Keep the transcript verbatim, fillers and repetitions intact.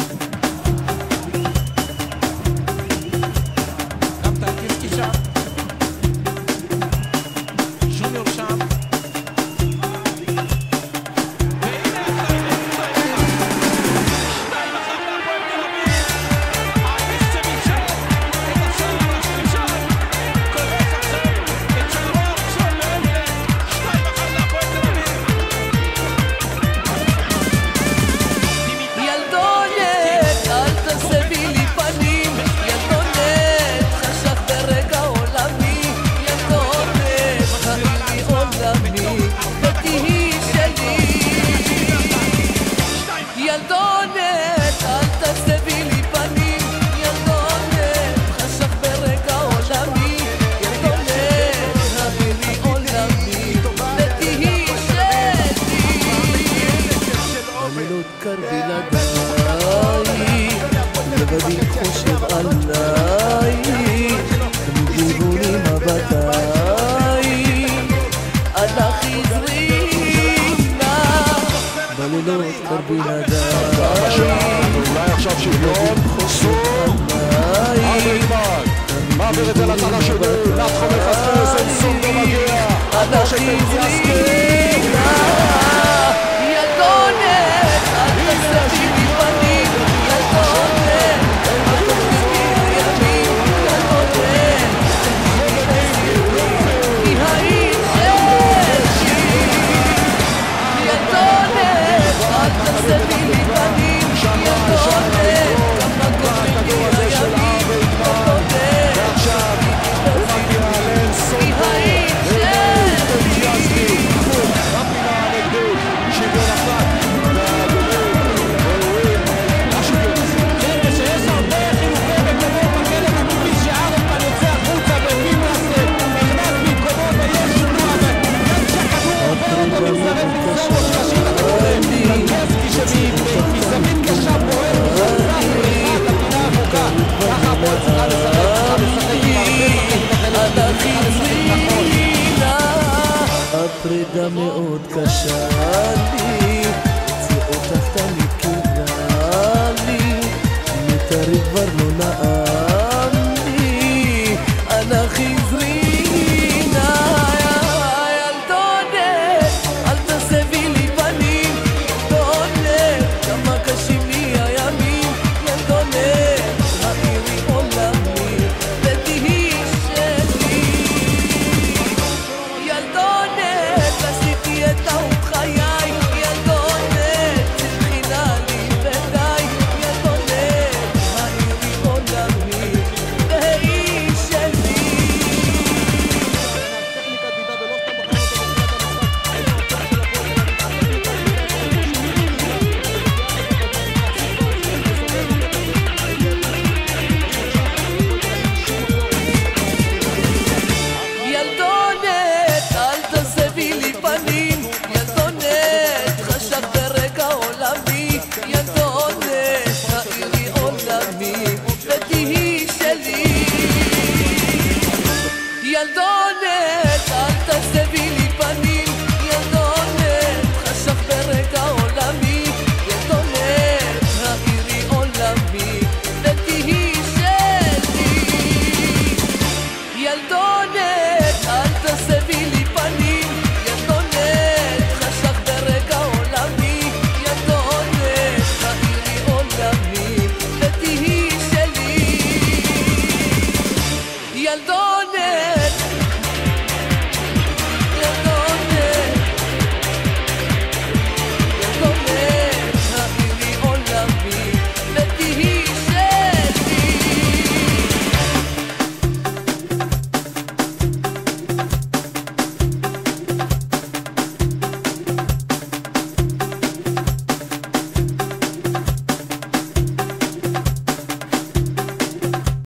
מעביר את זה לצד השני, נתחו מפספס, אין סום לא מגיע, עד שתזיאסקי ילדונת, אל תסתכלי בפנים, ילדונת, אל תסתכלי בימים, ילדונת, היא היית שלי. ילדונת, אל תסתכלי בפנים, ילדונת, כמה כותבים בימים, ילדונת, היא היית שלי. הפרידה מאוד קשה לי, זה אותך תמיד קרה לי, מתארי כבר לא